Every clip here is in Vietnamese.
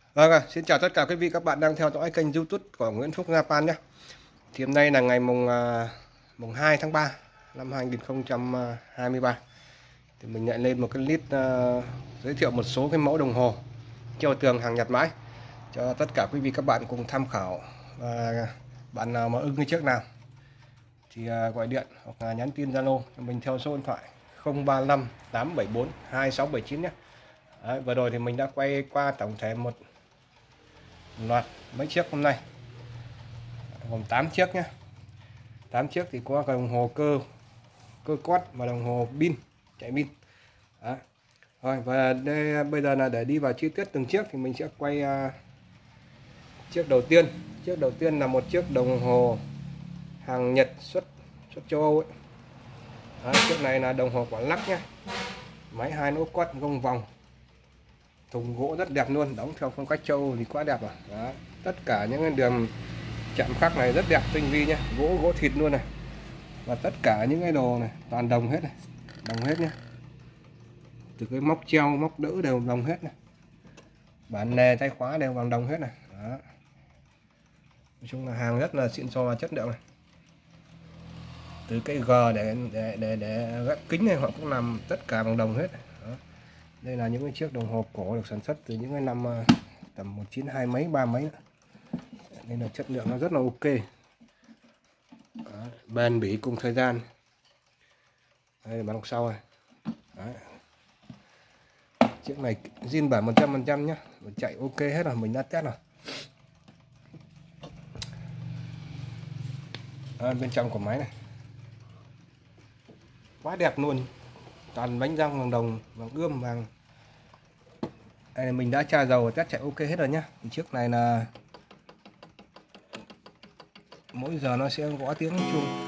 Vâng, xin chào tất cả quý vị các bạn đang theo dõi kênh YouTube của Nguyễn Phúc Japan nhé. Thì hôm nay là ngày mùng 2 tháng 3 năm 2023. Thì mình lại lên một cái clip giới thiệu một số cái mẫu đồng hồ treo tường hàng Nhật mãi cho tất cả quý vị các bạn cùng tham khảo, và bạn nào mà ưng cái chiếc nào thì gọi điện hoặc là nhắn tin Zalo cho mình theo số điện thoại 035 874 2679 nhé. Đấy, vừa rồi thì mình đã quay qua tổng thể một loạt mấy chiếc hôm nay, gồm 8 chiếc nhé. 8 chiếc thì có đồng hồ cơ cót và đồng hồ pin chạy pin. Đó. Rồi, và đây, bây giờ là để đi vào chi tiết từng chiếc thì mình sẽ quay chiếc đầu tiên. Chiếc đầu tiên là một chiếc đồng hồ hàng Nhật xuất châu Âu ấy. Đó, chiếc này là đồng hồ quả lắc nhé, máy 2 nút quát gông vòng, thùng gỗ rất đẹp luôn, đóng theo phong cách châu Âu thì quá đẹp rồi. Đó. Tất cả những cái đường chạm khắc này rất đẹp, tinh vi nhé, gỗ thịt luôn này, và tất cả những cái đồ này toàn đồng hết này, đồng hết nhé, từ cái móc treo móc đỡ đều đồng hết này, bản nề tay khóa đều bằng đồng hết này. Đó. Nói chung là hàng rất là xịn sò và chất lượng này, từ cái G để gác kính này họ cũng làm tất cả bằng đồng hết. Đó. Đây là những cái chiếc đồng hồ cổ được sản xuất từ những cái năm tầm 1920 mấy 30 mấy, nên là chất lượng nó rất là ok. Đó, bền bỉ cùng thời gian. Đây là bản đằng sau này. Đấy. Chiếc này zin bản 100% nhé, chạy ok hết rồi, mình đã test rồi. Bên trong của máy này quá đẹp luôn, toàn bánh răng bằng đồng, bằng ươm vàng. Đây là mình đã tra dầu và test chạy ok hết rồi nhá. Chiếc này là mỗi giờ nó sẽ gõ tiếng chuông.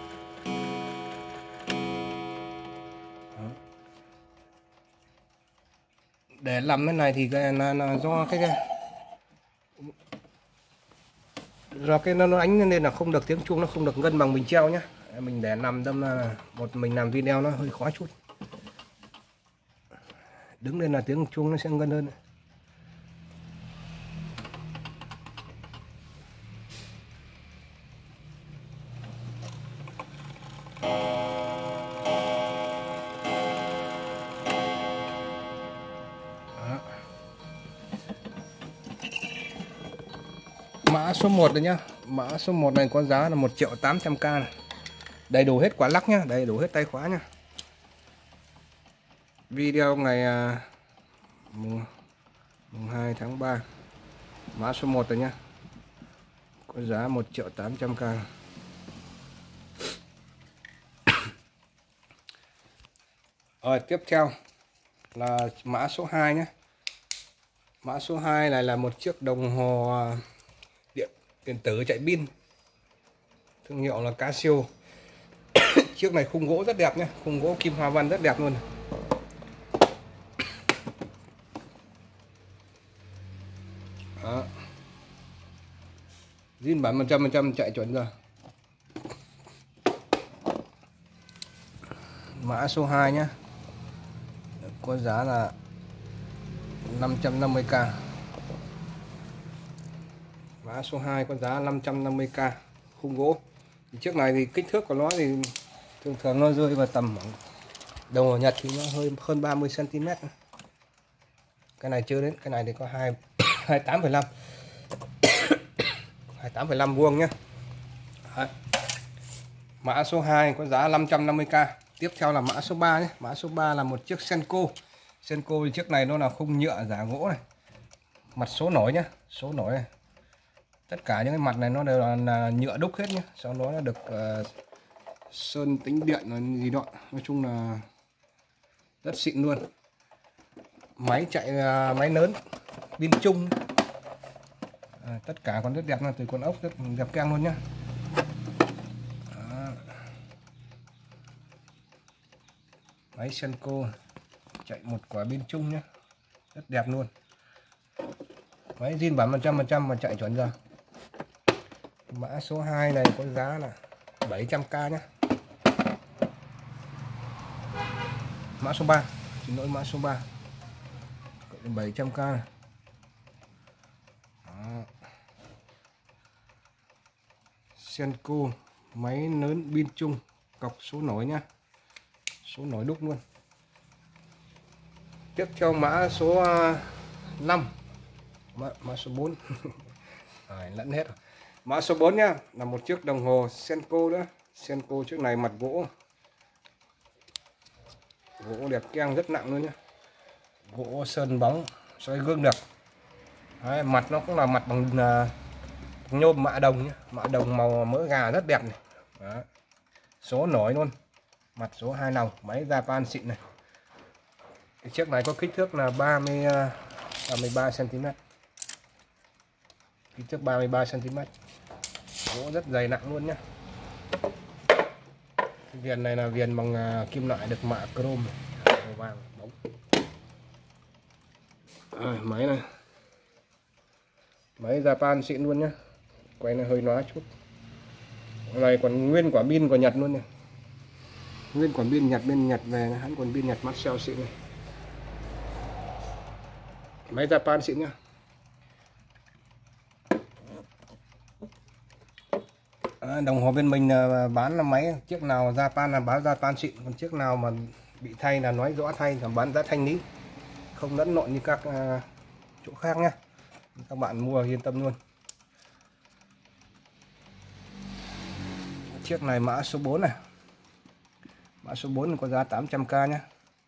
Để làm cái này thì là do nó đánh nên là không được tiếng chuông, nó không được ngân bằng mình treo nhá. Mình để nằm đâm là mình làm video nó hơi khó chút, đứng lên là tiếng chuông nó sẽ ngân hơn. Đó. Mã số 1 này nhá, mã số 1 này có giá là 1.800.000 này. Đầy đủ hết quả lắc nhá, đầy đủ hết tay khóa nhá. Video ngày mùng 2 tháng 3, mã số 1 rồi nhá, có giá 1.800.000. Rồi tiếp theo là mã số 2 nhé. Mã số 2 này là một chiếc đồng hồ điện tử chạy pin, thương hiệu là Casio. Chiếc này khung gỗ rất đẹp nhé, khung gỗ kim hoa văn rất đẹp luôn. Đó. Zin bản 100% chạy chuẩn rồi. Mã số 2 nhé, có giá là 550.000. Mã số 2 có giá 550.000, khung gỗ. Chiếc này thì kích thước của nó thì thường nó rơi vào tầm đồng hồ Nhật thì nó hơi hơn 30 cm. Cái này chưa đến, cái này thì có 28,5 28,5 vuông nhé. Đấy. Mã số 2 có giá 550.000. Tiếp theo là mã số 3 nhé. Mã số 3 là một chiếc Senko. Senko thì chiếc này nó là khung nhựa giả gỗ này, mặt số nổi nhé, số nổi này. Tất cả những cái mặt này nó đều là nhựa đúc hết nhé, sau đó nó được sơn tính điện gì đó, nói chung là rất xịn luôn. Máy chạy máy lớn, pin chung. Tất cả còn rất đẹp, là từ con ốc rất đẹp keng luôn nhá. Máy Senko chạy một quả pin chung nhé, rất đẹp luôn. Máy zin bản 100% mà chạy chuẩn rồi. Mã số 2 này có giá là 700.000 nhé. Mã số 3, xin lỗi, mã số 3 700.000 này. Senko, máy lớn pin chung, cọc số nổi nhá, số nổi đúc luôn. Tiếp theo mã số 5, mã số 4 lẫn hết rồi. Mã số 4 nhá, là một chiếc đồng hồ Senko nữa. Senko chiếc này mặt gỗ đẹp keng rất nặng luôn nhá, gỗ sơn bóng xoay gương được. Đấy, mặt nó cũng là mặt bằng nhôm mạ đồng nhá, mạ đồng màu mỡ gà rất đẹp này. Đó. Số nổi luôn, mặt số 2 nòng, máy Japan xịn này. Cái chiếc này có kích thước là 33 cm, kích thước 33 cm, gỗ rất dày nặng luôn nhá. Cái viền này là viền bằng kim loại được mạ chrome màu vàng bóng. Máy này, máy Japan xịn luôn nhá, quay nó hơi nóa chút. Cái này còn nguyên quả pin của Nhật luôn này, nguyên quả pin Nhật, bên Nhật về hắn còn pin Nhật Maxell xịn này. Máy Japan xịn nhá. Đồng hồ bên mình bán là máy chiếc nào Japan là báo Japan xịn, còn chiếc nào mà bị thay là nói rõ thay, là bán giá thanh lý, không lẫn lộn như các chỗ khác nhá. Các bạn mua yên tâm luôn. Chiếc này mã số 4 này, mã số 4 có giá 800k nhá.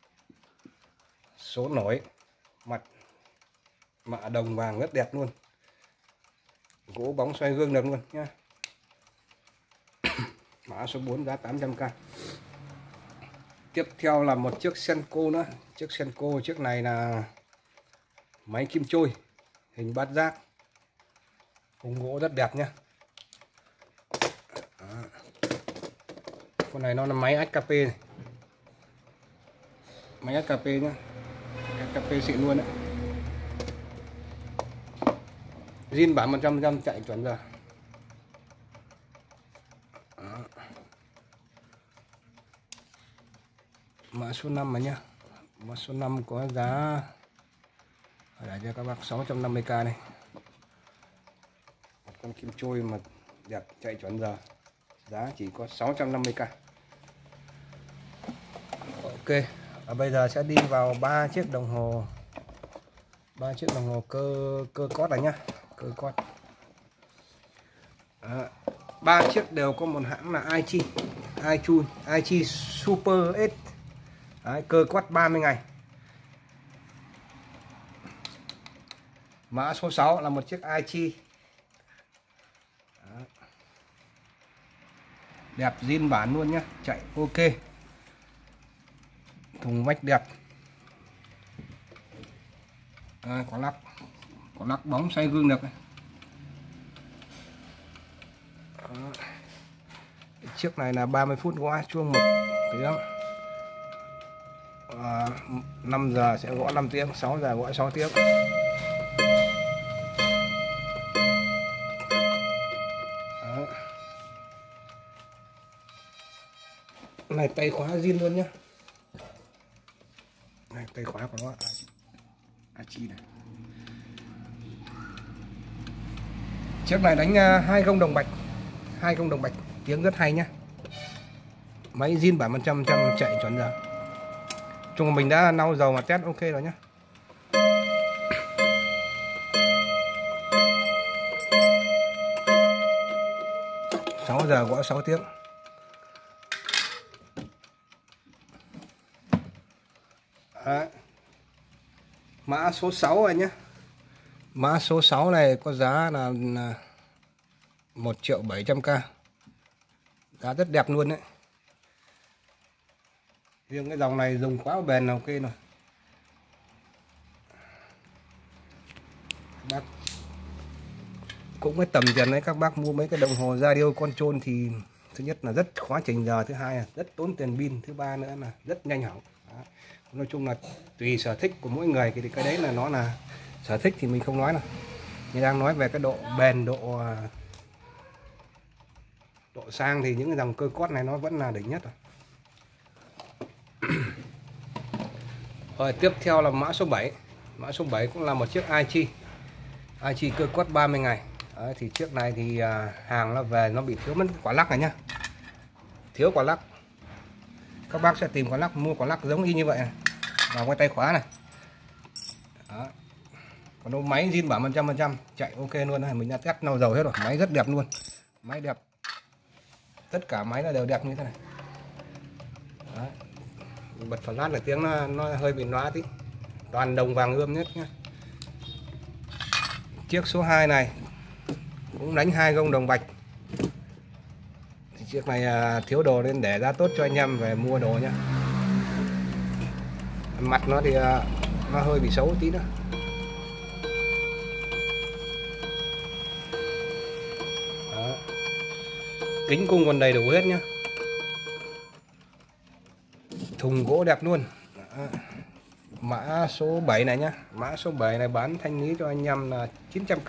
Số nổi, mặt mạ đồng vàng rất đẹp luôn, gỗ bóng xoay gương được luôn nhá. Mã số 4 giá 800k. Tiếp theo là một chiếc Senko nữa. Chiếc Senko chiếc này là máy kim trôi, hình bát giác, khung gỗ rất đẹp nhá. Con này nó là máy HKP này, máy HKP nhá, HKP xịn luôn đấy. Zin bản 100% chạy chuẩn rồi. Mã số 5 mà nhá. Mã số 5 có giá để cho các bác 650k này. Một con kim trôi mà đẹp chạy chuẩn giờ, giá chỉ có 650k. Ok, bây giờ sẽ đi vào 3 chiếc đồng hồ cơ cót này nhá, cơ cót. 3 chiếc đều có một hãng là Aichi Super S. Đấy, cơ quát 30 ngày. Mã số 6 là một chiếc Aichi. Đẹp zin bản luôn nhá, chạy ok. Thùng vách đẹp. Có lắc bóng xoay gương được này. Chiếc này là 30 phút gõ chuông 1 tiếng. 5 giờ sẽ gõ 5 tiếng, 6 giờ gõ 6 tiếng. Đó. Này tay khóa zin luôn nhá. Này tay khóa của nó Aichi này. Chiếc này đánh 20 đồng bạch, 20 đồng bạch, tiếng rất hay nhá. Máy zin bản 100% chạy chuẩn giờ. Chung mình đã lau dầu mà test ok rồi nhá. Sáu giờ gõ 6 tiếng. Đấy. Mã số 6 này nhé. Mã số 6 này có giá là 1.700.000k. Giá rất đẹp luôn đấy. Riêng cái dòng này dùng quá bền là ok rồi. Bác cũng cái tầm tiền đấy, các bác mua mấy cái đồng hồ radio control thì thứ nhất là rất khó chỉnh giờ, thứ hai là rất tốn tiền pin, thứ ba nữa là rất nhanh hỏng. Đó. Nói chung là tùy sở thích của mỗi người, thì cái đấy là nó là sở thích thì mình không nói nào. Mình đang nói về cái độ bền, độ sang thì những cái dòng cơ cót này nó vẫn là đỉnh nhất rồi. Rồi tiếp theo là mã số 7. Mã số 7 cũng là một chiếc Aichi cơ cót 30 ngày. Đấy, thì chiếc này thì hàng nó về nó bị thiếu mất quả lắc này nhá, thiếu quả lắc. Các bác sẽ tìm quả lắc, mua quả lắc giống y như vậy này, vào cái tay khóa này. Đó. Còn đâu máy zin bảo 100% chạy ok luôn này, mình đã test lau dầu hết rồi, máy rất đẹp luôn, máy đẹp, tất cả máy là đều đẹp như thế này. Đấy. Bật flash là tiếng nó hơi bị loa tí, toàn đồng vàng ươm nhất nhá. Chiếc số 2 này cũng đánh 2 gông đồng bạch. Thì chiếc này thiếu đồ nên để giá tốt cho anh em về mua đồ nhá. Mặt nó thì nó hơi bị xấu tí nữa. Đó. Kính cung còn đầy đủ hết nhá, thùng gỗ đẹp luôn. Đó. Mã số 7 này nhá, mã số 7 này bán thanh lý cho anh em là 900k.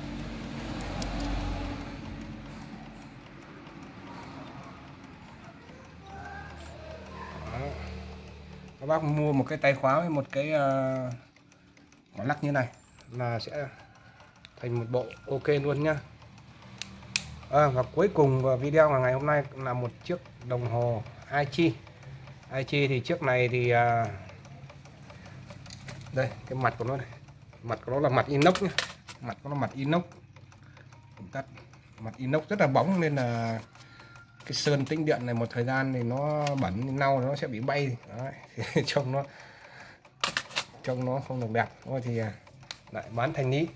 Đó. Các bác mua một cái tay khóa với một cái quả lắc như này là sẽ thành một bộ ok luôn nhá. Và cuối cùng video ngày hôm nay là một chiếc đồng hồ Aichi. Aichi thì chiếc này thì đây cái mặt của nó này, mặt của nó là mặt inox nhá, mặt của nó mặt inox, tắt mặt inox rất là bóng nên là cái sơn tĩnh điện này một thời gian thì nó bẩn lau nó sẽ bị bay. Đấy. trông nó không được đẹp thôi thì lại bán thanh lý.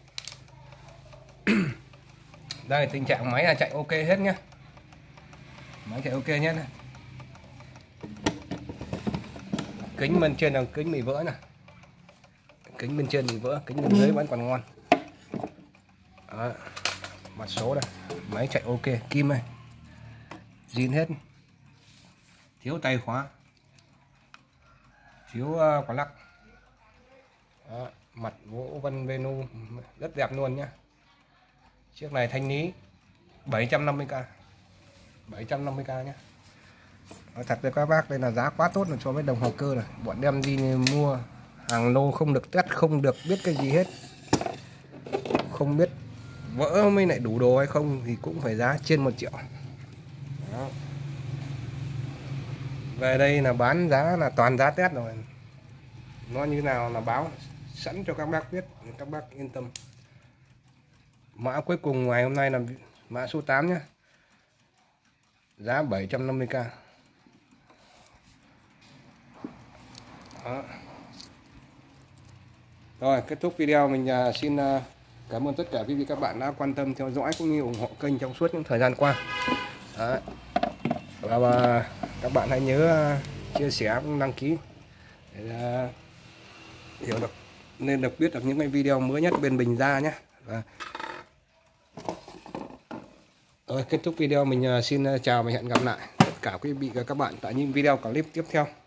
Đây tình trạng máy là chạy ok hết nhá, máy chạy ok nhé. Kính bên trên là kính bị vỡ nè, kính bên trên bị vỡ, kính bên dưới vẫn còn ngon. Đó. Mặt số đây, máy chạy ok, kim này zin hết, thiếu tay khóa, thiếu quả lắc. Đó. Mặt gỗ vân Venu rất đẹp luôn nhá. Chiếc này thanh lý 750k, 750k nhé. Nói thật với các bác đây là giá quá tốt rồi so với đồng hồ cơ này. Bọn đem đi mua hàng lô không được test, không được biết cái gì hết, không biết vỡ mới lại đủ đồ hay không thì cũng phải giá trên 1 triệu. Đó. Về đây là bán giá là toàn giá test rồi, nó như nào là báo sẵn cho các bác biết, các bác yên tâm. Mã cuối cùng ngày hôm nay là mã số 8 nhé, giá 750k. Đó. Rồi kết thúc video, mình xin cảm ơn tất cả quý vị các bạn đã quan tâm theo dõi cũng như ủng hộ kênh trong suốt những thời gian qua. Đó. Và các bạn hãy nhớ chia sẻ, đăng ký để hiểu được, nên được biết được những cái video mới nhất bên mình ra nhé. Rồi kết thúc video, mình xin chào và hẹn gặp lại tất cả quý vị và các bạn tại những video clip tiếp theo.